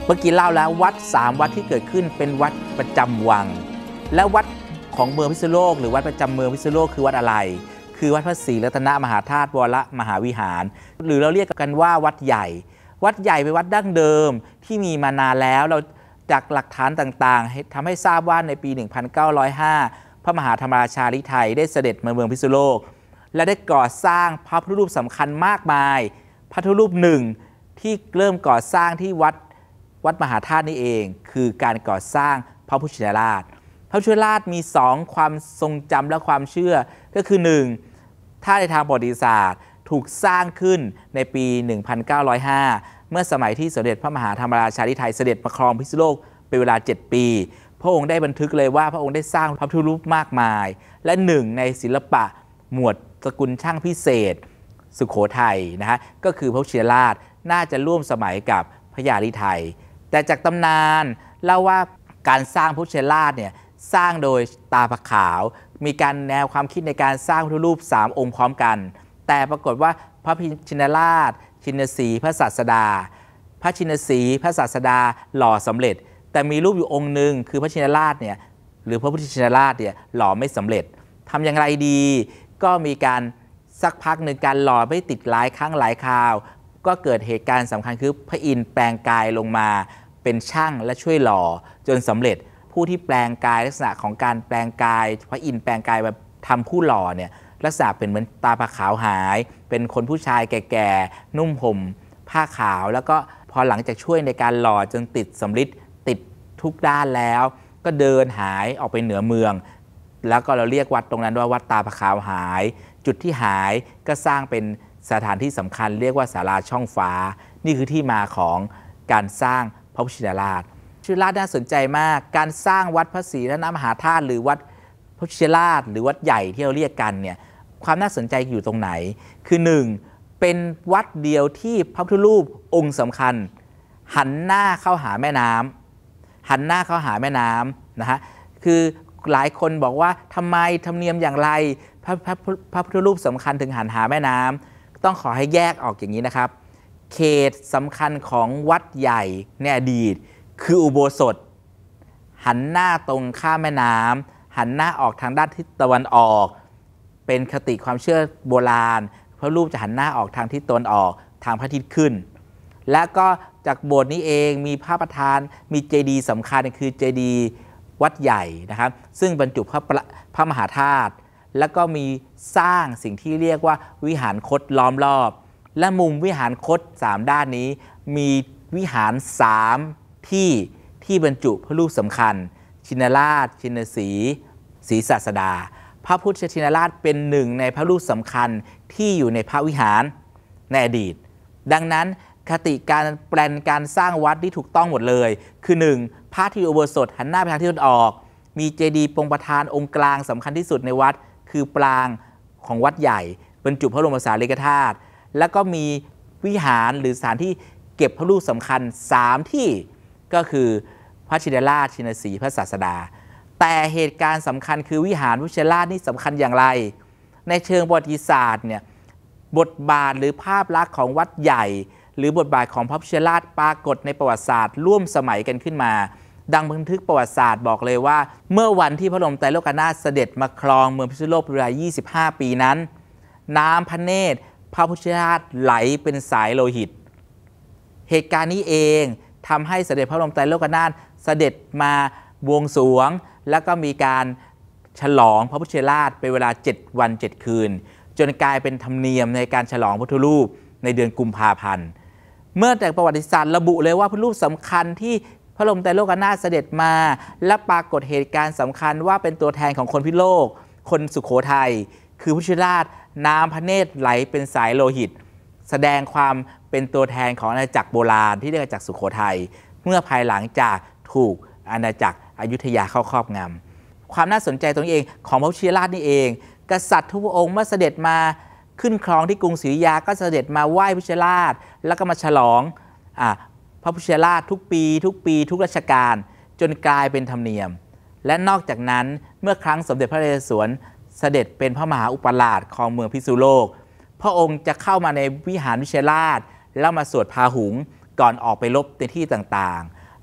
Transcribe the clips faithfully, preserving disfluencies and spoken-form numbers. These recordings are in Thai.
เมื่อกี้เล่าแล้ววัดสามวัดที่เกิดขึ้นเป็นวัดประจำวังและวัดของเมืองพิษณุโลกหรือวัดประจำเมืองพิษณุโลกคือวัดอะไรคือวัดพระศรีรัตนมหาธาตุวรมหาวิหารหรือเราเรียกกันว่าวัดใหญ่วัดใหญ่เป็นวัดดั้งเดิมที่มีมานานแล้วเราจากหลักฐานต่างๆทำให้ทราบว่าในปี หนึ่งพันเก้าร้อยห้า พระมหาธรรมราชาฤทัยได้เสด็จมาเมืองพิษณุโลกและได้ก่อสร้างพระพุทธรูปสำคัญมากมายพระพุทธรูปหนึ่งที่เริ่มก่อสร้างที่วัดวัดมหาธาตุนี่เองคือการก่อสร้างพระพุทธชินราชพระพุทธชินราชมีสองความทรงจำและความเชื่อก็คือหนึ่งถ้าในทางประวัติศาสตร์ถูกสร้างขึ้นในปี หนึ่งพันเก้าร้อยห้า เมื่อสมัยที่สมเด็จพระมหาธรรมราชาฤทัยเสด็จมาครองพิษณุโลกเป็นเวลาเจ็ดปีพระองค์ได้บันทึกเลยว่าพระองค์ได้สร้างพระพุทธรูปมากมายและหนึ่งในศิลปะหมวดสกุลช่างพิเศษสุโขทัยนะฮะก็คือพระพุทธชินราชน่าจะร่วมสมัยกับพระยาฤทัยแต่จากตำนานเล่าว่าการสร้างพระพุทธชินราชเนี่ยสร้างโดยตาพระขาวมีการแนวความคิดในการสร้างพระพุทธรูปสามองค์พร้อมกันแต่ปรากฏว่าพระชินราชชินสีห์พระศาสดาพระชินสีห์พระศาสดาหล่อสำเร็จแต่มีรูปอยู่องค์หนึ่งคือพระชินราชเนี่ยหรือพระพุทธชินราชเนี่ยหล่อไม่สำเร็จทำอย่างไรดีก็มีการสักพักหนึ่งการหล่อไม่ติดหลายครั้งหลายคราวก็เกิดเหตุการณ์สำคัญคือพระอินทร์แปลงกายลงมาเป็นช่างและช่วยหล่อจนสำเร็จผู้ที่แปลงกายลักษณะของการแปลงกายพระอินทร์แปลงกายแบบทำผู้หล่อเนี่ยลักษณะเป็นเหมือนตาผ้าขาวหายเป็นคนผู้ชายแก่ๆนุ่มห่มผ้าขาวแล้วก็พอหลังจากช่วยในการหล่อจนติดสำริดติดทุกด้านแล้วก็เดินหายออกไปเหนือเมืองแล้วก็เราเรียกวัดตรงนั้นว่าวัดตาผ้าขาวหายจุดที่หายก็สร้างเป็นสถานที่สำคัญเรียกว่าศาลาช่องฟ้านี่คือที่มาของการสร้างพระพุทธชินราชชินราชน่าสนใจมากการสร้างวัดพระศรีรัตนมหาธาตุหรือวัดพระพุทธชินราชหรือวัดใหญ่ที่เราเรียกกันเนี่ยความน่าสนใจอยู่ตรงไหนคือหนึ่งเป็นวัดเดียวที่พระพุทธรูปองค์สำคัญหันหน้าเข้าหาแม่น้ำหันหน้าเข้าหาแม่น้ำนะฮะคือหลายคนบอกว่าทำไมธรรมเนียมอย่างไรพระพระพระพุทธรูปสำคัญถึงหันหาแม่น้ำต้องขอให้แยกออกอย่างนี้นะครับเขตสำคัญของวัดใหญ่ในอดีตคืออุโบสถหันหน้าตรงข้ามแม่น้ำหันหน้าออกทางด้านทิศตะวันออกเป็นคติความเชื่อโบราณพระรูปจะหันหน้าออกทางทิศตะวันออกทางพระอาทิตย์ขึ้นและก็จากโบสถ์นี้เองมีพระประธานมีเจดีย์สำคัญคือเจดีย์วัดใหญ่นะครับซึ่งบรรจุพระพระมหาธาตุแล้วก็มีสร้างสิ่งที่เรียกว่าวิหารคตล้อมรอบและมุมวิหารคตสามด้านนี้มีวิหารสามที่ที่บรรจุพระรูปสำคัญชินราชชินสีห์ศรีศาสดาพระพุทธชินราชเป็นหนึ่งในพระรูปสำคัญที่อยู่ในพระวิหารในอดีตดังนั้นคติการแปลนการสร้างวัดที่ถูกต้องหมดเลยคือหนึ่งพระที่อุโบสถหันหน้าไปทางทิศตะวันออกมีเจดีย์ปงประธานองค์กลางสำคัญที่สุดในวัดคือปรางของวัดใหญ่บรรจุพระบรมสารีริกธาตุแล้วก็มีวิหารหรือสถานที่เก็บพระรูปสำคัญสามที่ก็คือพระชินราชชินสีห์พระศาสดาแต่เหตุการณ์สำคัญคือวิหารพระชินราชนี่สำคัญอย่างไรในเชิงประวัติศาสตร์เนี่ยบทบาทหรือภาพลักษณ์ของวัดใหญ่หรือบทบาทของพระชินราชปรากฏในประวัติศาสตร์ร่วมสมัยกันขึ้นมาดังบันทึกประวัติศาสตร์บอกเลยว่าเมื่อวันที่พระบรมไตรโลกนาถเสด็จมาครองเมืองพิษณุโลกเป็นเวลายี่สิบห้าปีนั้นน้ำพระเนตรพระพุทธชินราชไหลเป็นสายโลหิตเหตุการณ์นี้เองทำให้เสด็จพระบรมไตรโลกนาถเสด็จมาบวงสรวงแล้วก็มีการฉลองพระพุทธชินราชเป็นเวลาเจ็ดวันเจ็ดคืนจนกลายเป็นธรรมเนียมในการฉลองพระพุทธรูปในเดือนกุมภาพันธ์เมื่อแต่ประวัติศาสตร์ระบุเลยว่าพระรูปสำคัญที่พระบรมไตรโลกนาถเสด็จมาและปรากฏเหตุการณ์สำคัญว่าเป็นตัวแทนของคนพิโลกคนสุโขทัยคือพุทธชินราชน้ำพระเนตรไหลเป็นสายโลหิตแสดงความเป็นตัวแทนของอาณาจักรโบราณที่เรียกจากสุโขทัยเมื่อภายหลังจากถูกอาณาจักรอยุธยาเข้าครอบงำความน่าสนใจตรงนี้เองของพระพุทธชินราชนี่เองกษัตริย์ทุกพระองค์เมื่อเสด็จมาขึ้นครองที่กรุงศรีอยุธยาก็เสด็จมาไหว้พุทธชินราชแล้วก็มาฉลองอ่าพระพุทธชินราชทุกปีทุกปีทุกรัชกาลจนกลายเป็นธรรมเนียมและนอกจากนั้นเมื่อครั้งสมเด็จพระนเรศวรเสด็จเป็นพระมหาอุปราชครองเมืองพิษณุโลกพระองค์จะเข้ามาในวิหารพุทธชินราชแล้วมาสวดพาหุงก่อนออกไปรบในที่ต่างๆ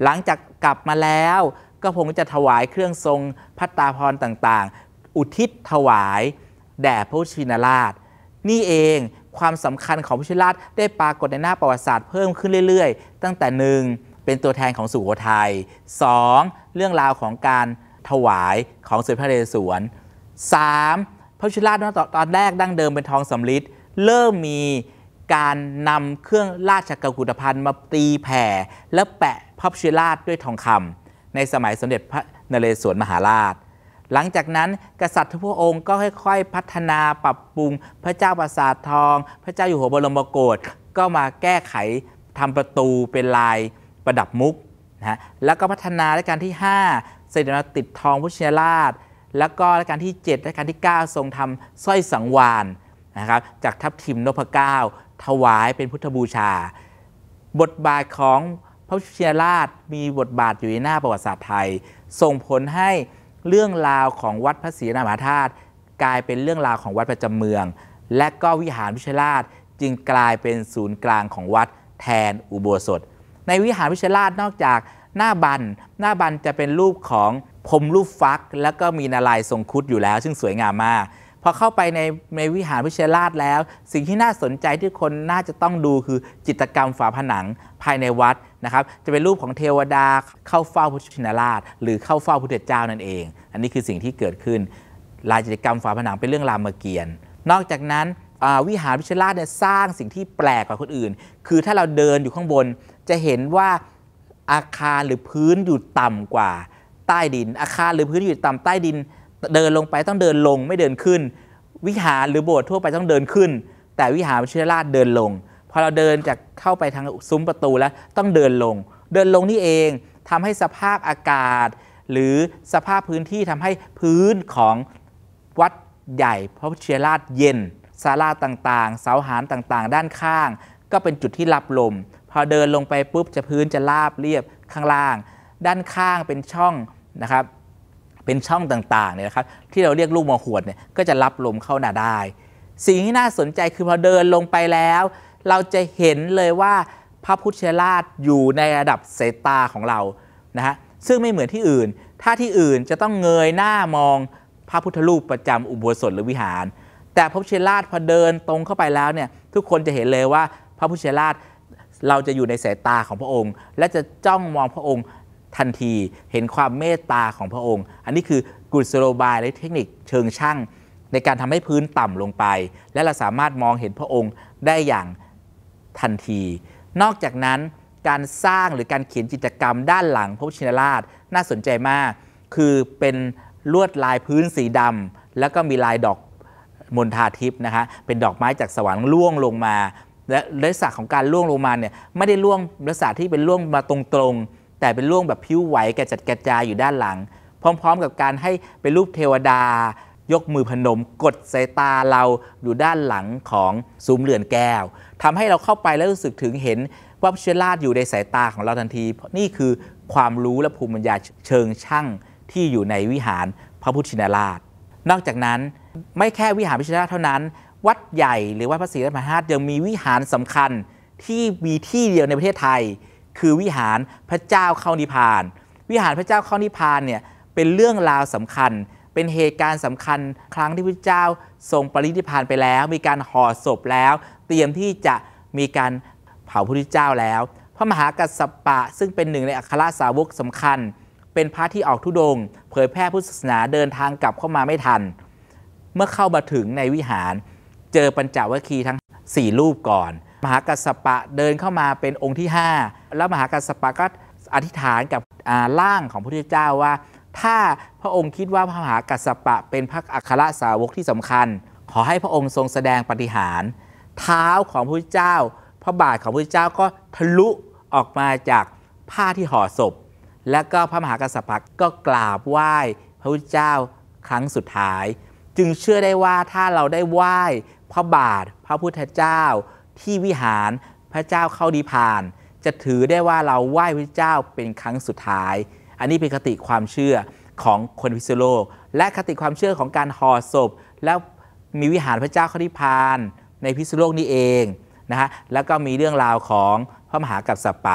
หลังจากกลับมาแล้วก็คงจะถวายเครื่องทรงภัตตาภรณ์ต่างๆอุทิศถวายแด่พระชินราชนี่เองความสำคัญของพระชินราชได้ปรากฏในหน้าประวัติศาสตร์เพิ่มขึ้นเรื่อยๆตั้งแต่หนึ่งเป็นตัวแทนของสุโขทัยสองเรื่องราวของการถวายของสมเด็จพระนเรศวรสามพระชินราชตอนแรกดั้งเดิมเป็นทองสำริดเริ่มมีการนำเครื่องราชกุฏภัณฑ์มาตีแผ่และแปะพระชินราชด้วยทองคำในสมัยสมเด็จพระนเรศวรมหาราชหลังจากนั้นกษัตริย์ทุกพระองค์ก็ค่อยๆพัฒนาปรับปรุงพระเจ้าปราสาททองพระเจ้าอยู่หัวบรมโกศก็มาแก้ไขทำประตูเป็นลายประดับมุกนะฮะแล้วก็พัฒนารัชกาลที่ห้าเสด็จมาติดทองพระชินราชแล้วก็รัชกาลที่เจ็ดรัชกาลที่เก้าทรงทำสร้อยสังวาลนะครับจากทับทิมนพเก้าถวายเป็นพุทธบูชาบทบาทของพระชินราชมีบทบาทอยู่ในหน้าประวัติศาสตร์ไทยส่งผลให้เรื่องราวของวัดพระศรีมหาธาตุกลายเป็นเรื่องราวของวัดประจำเมืองและก็วิหารพิชิตราชจึงกลายเป็นศูนย์กลางของวัดแทนอุโบสถในวิหารพิชิตราชนอกจากหน้าบันหน้าบันจะเป็นรูปของพรหมรูปฟักแล้วก็มีนารายณ์ทรงครุฑอยู่แล้วซึ่งสวยงามมากพอเข้าไปในในวิหารพิชิตราชแล้วสิ่งที่น่าสนใจที่คนน่าจะต้องดูคือจิตรกรรมฝาผนังภายในวัดนะครับจะเป็นรูปของเทวดาเข้าเฝ้าพระชินราชหรือเข้าเฝ้าพระพุทธเจ้านั่นเองอันนี้คือสิ่งที่เกิดขึ้นลายจิตรกรรมฝาผนังเป็นเรื่องรามเกียรติ์นอกจากนั้นวิหารพิชิตราชเนี่ยสร้างสิ่งที่แปลกกว่าคนอื่นคือถ้าเราเดินอยู่ข้างบนจะเห็นว่าอาคารหรือพื้นอยู่ต่ำกว่าใต้ดินอาคารหรือพื้นอยู่ต่ำใต้ดินเดินลงไปต้องเดินลงไม่เดินขึ้นวิหารหรือโบสถ์ทั่วไปต้องเดินขึ้นแต่วิหารพิชิตราชเดินลงพอเราเดินจากเข้าไปทางซุ้มประตูแล้วต้องเดินลงเดินลงนี่เองทำให้สภาพอากาศหรือสภาพพื้นที่ทำให้พื้นของวัดใหญ่พระพิชิตราชเย็นศาลาต่างๆเสาหารต่างๆด้านข้างก็เป็นจุดที่รับลมพอเดินลงไปปุ๊บจะพื้นจะราบเรียบข้างล่างด้านข้างเป็นช่องนะครับเป็นช่องต่างๆเนี่ยนะครับที่เราเรียกลูกมะหวดเนี่ยก็จะรับลมเข้าหน้าได้สิ่งที่น่าสนใจคือพอเดินลงไปแล้วเราจะเห็นเลยว่าพระพุทธชินราชอยู่ในระดับสายตาของเรานะฮะซึ่งไม่เหมือนที่อื่นถ้าที่อื่นจะต้องเงยหน้ามองพระพุทธรูปประจำอุโบสถหรือวิหารแต่พระพุทธชินราชพอเดินตรงเข้าไปแล้วเนี่ยทุกคนจะเห็นเลยว่าพระพุทธชินราชเราจะอยู่ในสายตาของพระองค์และจะจ้องมองพระองค์ทันทีเห็นความเมตตาของพระองค์อันนี้คือกุศโลบายและเทคนิคเชิงช่างในการทำให้พื้นต่ำลงไปและเราสามารถมองเห็นพระองค์ได้อย่างทันทีนอกจากนั้นการสร้างหรือการเขียนจิตรกรรมด้านหลังพระพุทธชินราชน่าสนใจมากคือเป็นลวดลายพื้นสีดำแล้วก็มีลายดอกมณฑาทิพย์นะฮะเป็นดอกไม้จากสวรรค์ร่วงลงมาและลักษณะของการร่วงลงมาเนี่ยไม่ได้ร่วงลักษณะที่เป็นร่วงมาตรงๆแต่เป็นร่วงแบบผิวไหวกระจัดกระจายอยู่ด้านหลังพร้อมๆกับการให้เป็นรูปเทวดายกมือพนมกดสายตาเราอยู่ด้านหลังของซุ้มเรือนแก้วทำให้เราเข้าไปแล้วรู้สึกถึงเห็นว่าพระชินราชอยู่ในสายตาของเราทันทีนี่คือความรู้และภูมิปัญญาเชิงช่างที่อยู่ในวิหารพระพุทธชินราชนอกจากนั้นไม่แค่วิหารพระชินราชเท่านั้นวัดใหญ่หรือวัดพระศรีมหาธาตุยังมีวิหารสำคัญที่มีที่เดียวในประเทศไทยคือวิหารพระเจ้าเข้านิพพานวิหารพระเจ้าเข้านิพพานเนี่ยเป็นเรื่องราวสำคัญเป็นเหตุการณ์สำคัญครั้งที่พระเจ้าทรงปรินิพพานไปแล้วมีการห่อศพแล้วเตรียมที่จะมีการเผาพระพุทธเจ้าแล้วพระมหากัสสปะซึ่งเป็นหนึ่งในอัครสาวกสำคัญเป็นพระที่ออกธุดงค์เผยแพร่พุทธศาสนาเดินทางกลับเข้ามาไม่ทันเมื่อเข้ามาถึงในวิหารเจอปัญจวัคคีย์ทั้งสี่รูปก่อนมหากัสสปะเดินเข้ามาเป็นองค์ที่ห้าแล้วมหากัสสปะก็อธิษฐานกับร่างของพระพุทธเจ้าว่าถ้าพระองค์คิดว่าพระมหากัสสปะเป็นพระอัครสาวกที่สำคัญขอให้พระองค์ทรงแสดงปาฏิหาริย์เท้าของพระพุทธเจ้าพระบาทของพระพุทธเจ้าก็ทะลุออกมาจากผ้าที่ห่อศพและก็พระมหากัสสปะก็กราบไหว้พระพุทธเจ้าครั้งสุดท้ายจึงเชื่อได้ว่าถ้าเราได้ไหว้พระบาทพระพุทธเจ้าที่วิหารพระเจ้าเข้านิพพานจะถือได้ว่าเราไหว้พระเจ้าเป็นครั้งสุดท้ายอันนี้เป็นคติความเชื่อของคนพิษณุโลกและคติความเชื่อของการห่อศพแล้วมีวิหารพระเจ้าเข้านิพพานในพิษณุโลกนี่เองนะฮะแล้วก็มีเรื่องราวของพระมหากัสสปะ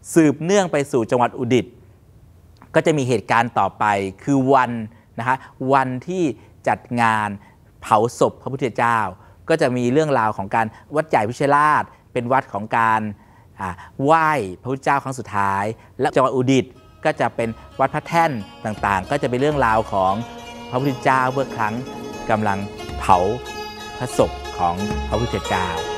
สืบเนื่องไปสู่จังหวัดอุตรดิตถ์ก็จะมีเหตุการณ์ต่อไปคือวันนะคะวันที่จัดงานเผาศพพระพุทธเจ้าก็จะมีเรื่องราวของการวัดใหญ่พิชัยราชเป็นวัดของการไหว้พระพุทธเจ้าครั้งสุดท้ายและจังหวัดอุตรดิตถ์ก็จะเป็นวัดพระแท่นต่างๆก็จะเป็นเรื่องราวของพระพุทธเจ้าเมื่อครั้งกำลังเผาพระศพของพระพุทธเจ้า